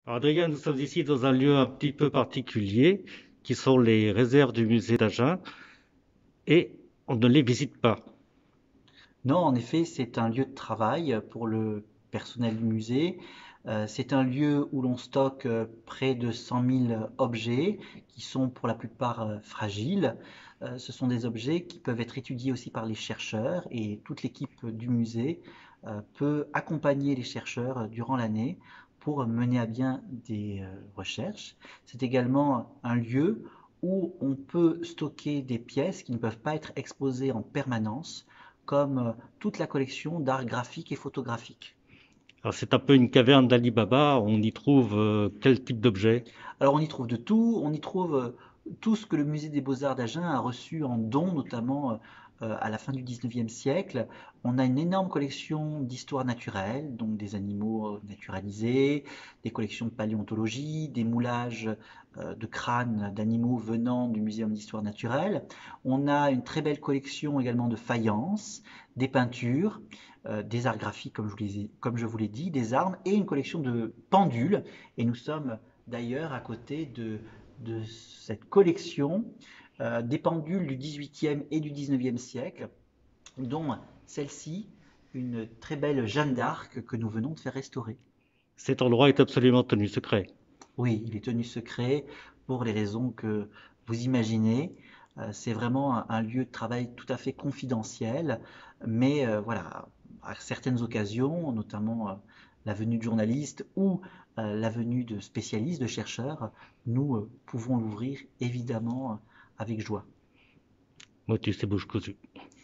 Alors, Adrien, nous sommes ici dans un lieu un petit peu particulier, qui sont les réserves du musée d'Agen, et on ne les visite pas. Non, en effet, c'est un lieu de travail pour le personnel du musée. C'est un lieu où l'on stocke près de 100 000 objets qui sont pour la plupart fragiles. Ce sont des objets qui peuvent être étudiés aussi par les chercheurs et toute l'équipe du musée peut accompagner les chercheurs durant l'année pour mener à bien des recherches. C'est également un lieu où on peut stocker des pièces qui ne peuvent pas être exposées en permanence comme toute la collection d'art graphique et photographique. Alors, c'est un peu une caverne d'Ali Baba, on y trouve quel type d'objet? Alors on y trouve de tout, on y trouve tout ce que le musée des Beaux-Arts d'Agen a reçu en don, notamment à la fin du 19e siècle. On a une énorme collection d'histoire naturelle, donc des animaux naturalisés, des collections de paléontologie, des moulages de crânes d'animaux venant du Muséum d'histoire naturelle. On a une très belle collection également de faïences, des peintures, des arts graphiques, comme je vous l'ai dit, des armes et une collection de pendules. Et nous sommes d'ailleurs à côté de cette collection des pendules du XVIIIe et du XIXe siècle, dont celle-ci, une très belle Jeanne d'Arc que nous venons de faire restaurer. Cet endroit est absolument tenu secret. Oui, il est tenu secret pour les raisons que vous imaginez. C'est vraiment un lieu de travail tout à fait confidentiel, mais voilà, à certaines occasions, notamment la venue de journalistes ou la venue de spécialistes, de chercheurs, nous pouvons l'ouvrir évidemment avec joie. Motus et bouche cousue.